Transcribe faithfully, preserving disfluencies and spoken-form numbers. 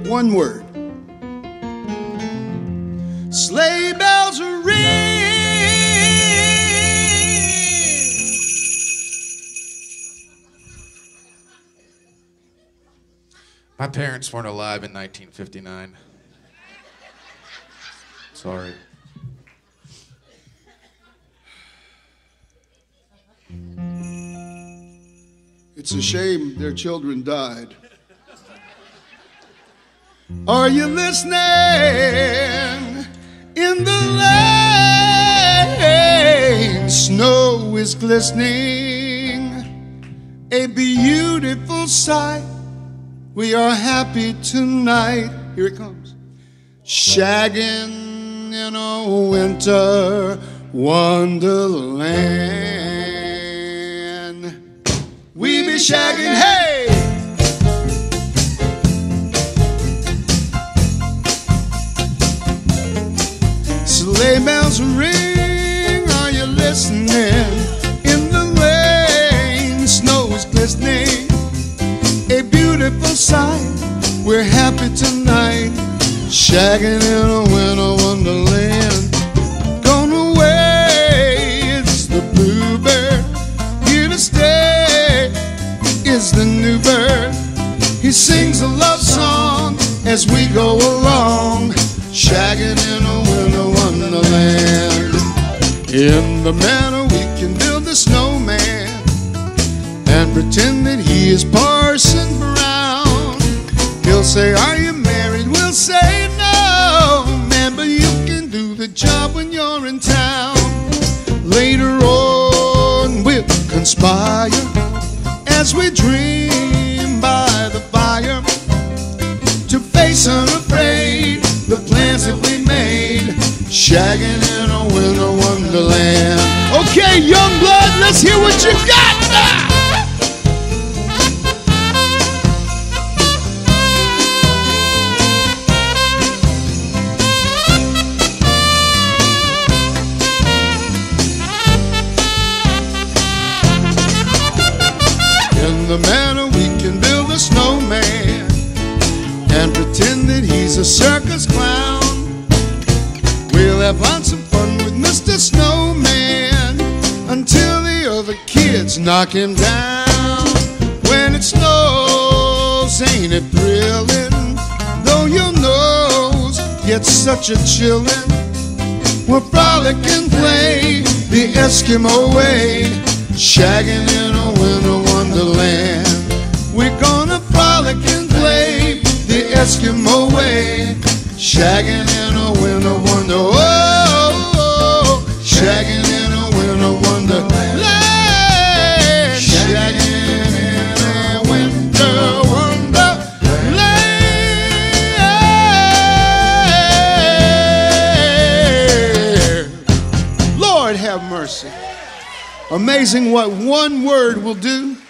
One word. Sleigh bells ring. My parents weren't alive in nineteen fifty-nine. Sorry. It's a shame their children died. Are you listening? In the lane, snow is glistening, a beautiful sight. We are happy tonight. Here it comes. Shaggin' in a winter wonderland. We be shaggin', hey! Sleigh bells ring, are you listening? In the lane, snow is glistening, a beautiful sight. We're happy tonight, shagging in a winter wonderland. Gone away, it's the bluebird. Here to stay is the new bird. He sings a love song as we go along, shagging in a winter wonderland. In the manor we can build a snowman and pretend that he is Parson Brown. He'll say, are you married? We'll say, no, man, but you can do the job when you're in town. Later on we'll conspire as we dream by the fire to face unafraid the plans that we made, shagging in a winter wonderland. Okay, young blood, let's hear what you got now. In the manor we can build a snowman and pretend that he's a circus clown. We'll have lots of fun with Mister Snowman until the other kids knock him down. When it snows, ain't it thrilling? Though your nose gets such a chillin', we'll frolic and play the Eskimo way, shagging in a winter wonderland. We're gonna frolic and play the Eskimo way, shagging in a winter wonder. Oh, oh, oh, shagging in a winter wonderland. Shagging in a winter wonderland. Lord have mercy. Amazing what one word will do.